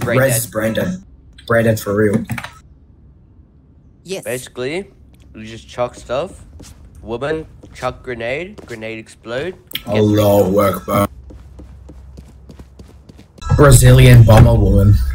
brain Rez dead. is brain dead. Brain dead for real. Yes. Basically, you just chuck stuff. Woman, chuck grenade. Grenade explode. Allah Akbar. Brazilian bomber woman.